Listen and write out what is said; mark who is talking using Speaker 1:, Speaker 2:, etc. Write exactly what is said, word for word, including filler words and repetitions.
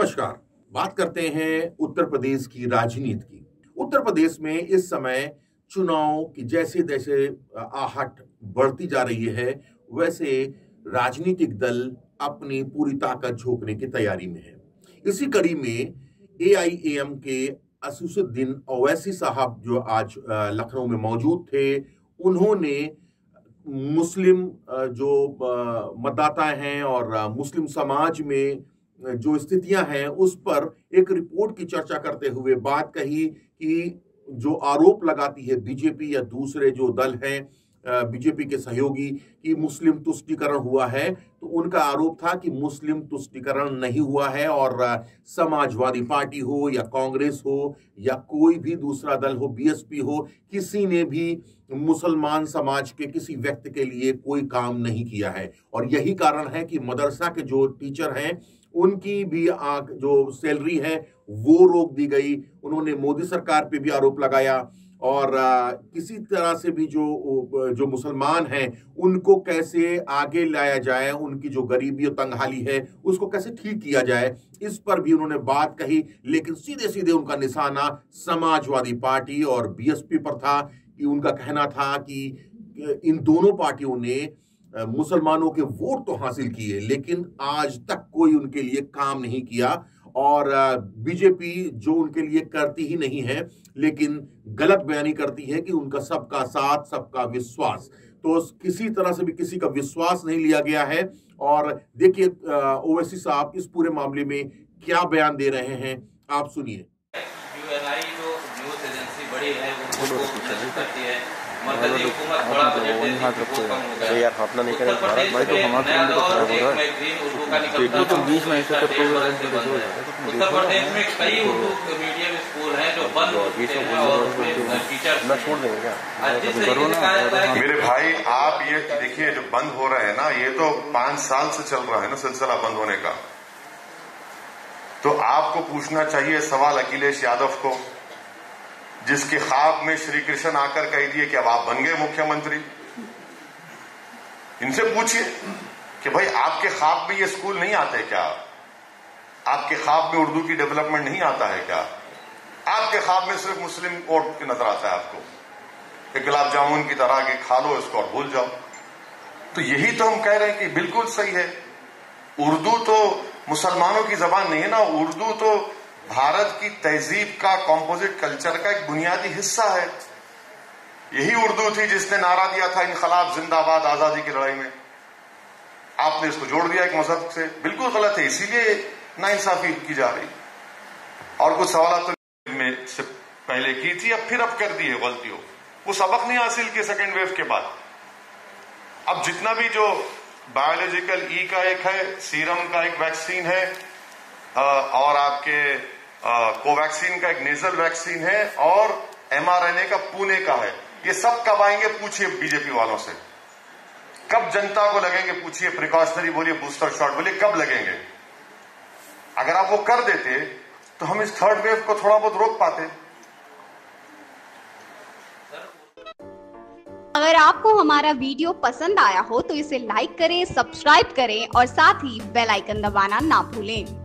Speaker 1: नमस्कार। बात करते हैं उत्तर प्रदेश की राजनीति की। उत्तर प्रदेश में इस समय चुनाव की जैसे जैसे आहट बढ़ती जा रही है, वैसे राजनीतिक दल अपनी पूरी ताकत झोंकने की तैयारी में है। इसी कड़ी में ए आई ए एम के असदुद्दीन ओवैसी साहब जो आज लखनऊ में मौजूद थे, उन्होंने मुस्लिम जो मतदाता हैं और मुस्लिम समाज में जो स्थितियां हैं उस पर एक रिपोर्ट की चर्चा करते हुए बात कही कि जो आरोप लगाती है बीजेपी या दूसरे जो दल हैं बीजेपी के सहयोगी कि मुस्लिम तुष्टीकरण हुआ है, तो उनका आरोप था कि मुस्लिम तुष्टीकरण नहीं हुआ है और समाजवादी पार्टी हो या कांग्रेस हो या कोई भी दूसरा दल हो, बी एस पी हो, किसी ने भी मुसलमान समाज के किसी व्यक्ति के लिए कोई काम नहीं किया है। और यही कारण है कि मदरसा के जो टीचर हैं उनकी भी आंख जो सैलरी है वो रोक दी गई। उन्होंने मोदी सरकार पे भी आरोप लगाया और आ, किसी तरह से भी जो जो मुसलमान हैं उनको कैसे आगे लाया जाए, उनकी जो गरीबी और तंगहाली है उसको कैसे ठीक किया जाए, इस पर भी उन्होंने बात कही। लेकिन सीधे सीधे उनका निशाना समाजवादी पार्टी और बी एस पी पर था कि उनका कहना था कि इन दोनों पार्टियों ने मुसलमानों के वोट तो हासिल किए लेकिन आज तक कोई उनके लिए काम नहीं किया और बीजेपी जो उनके लिए करती ही नहीं है लेकिन गलत बयानी करती है कि उनका सबका साथ सबका विश्वास, तो किसी तरह से भी किसी का विश्वास नहीं लिया गया है। और देखिए ओवैसी साहब इस पूरे मामले में क्या बयान दे रहे हैं, आप सुनिए।
Speaker 2: मरकजी हुकूमत बड़ा बजट देती है वो कम हो गया यार, अपना नहीं करें भारत भाई तो हमारा तो खराब हो रहा है। ग्रीन उर्दू का निकलता तो बीच में ऐसे तो उत्तर प्रदेश में कई उर्दू मीडियम स्कूल हैं जो बंद हो चुके हैं और उसमें टीचर न छोड़ देंगे क्या।
Speaker 3: मेरे भाई आप ये देखिए जो बंद हो रहे हैं ना, ये तो पांच साल से चल रहा है ना सिलसिला बंद होने का। तो आपको पूछना चाहिए सवाल अखिलेश यादव को, जिसके ख्वाब में श्री कृष्ण आकर कह दिए कि अब आप बन गए मुख्यमंत्री। इनसे पूछिए कि भाई आपके ख्वाब में ये स्कूल नहीं आते क्या? आपके ख्वाब में उर्दू की डेवलपमेंट नहीं आता है क्या? आपके ख्वाब में सिर्फ मुस्लिम वोट नजर आता है आपको, एक गुलाब जामुन की तरह के खा लो इसको और भूल जाओ। तो यही तो हम कह रहे हैं कि बिल्कुल सही है। उर्दू तो मुसलमानों की जबान नहीं है ना, उर्दू तो भारत की तहजीब का, कॉम्पोजिट कल्चर का एक बुनियादी हिस्सा है। यही उर्दू थी जिसने नारा दिया था इनकलाब जिंदाबाद आजादी की लड़ाई में। आपने इसको जोड़ दिया एक मजहब से, बिल्कुल गलत है, इसीलिए नाइंसाफी की जा रही। और कुछ सवाल तो में से पहले की थी, अब फिर अब कर दी है गलतियों। वो सबक नहीं हासिल किए सेकेंड वेव के बाद। अब जितना भी जो बायोलॉजिकल ई का एक है, सीरम का एक वैक्सीन है और आपके कोवैक्सीन का एक नेजल वैक्सीन है और एम आर एन ए का पुणे का है, ये सब कब आएंगे पूछिए बीजेपी वालों से। कब जनता को लगेंगे पूछिए, प्रिकॉशनरी बोलिए, बूस्टर शॉट बोलिए, कब लगेंगे? अगर आप वो कर देते तो हम इस थर्ड वेव को थोड़ा बहुत रोक पाते।
Speaker 4: अगर आपको हमारा वीडियो पसंद आया हो तो इसे लाइक करें, सब्सक्राइब करें और साथ ही बेल आइकन दबाना ना भूलें।